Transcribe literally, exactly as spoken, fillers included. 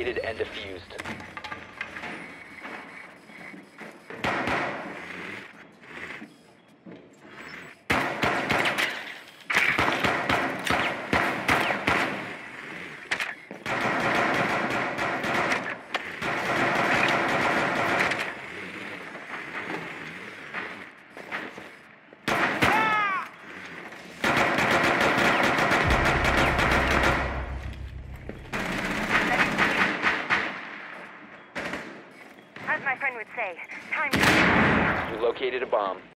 And defused. As my friend would say, time to... You located a bomb.